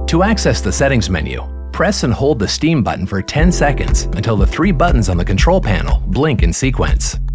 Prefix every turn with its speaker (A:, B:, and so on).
A: To access the settings menu, press and hold the Steam button for 10 seconds until the 3 buttons on the control panel blink in sequence.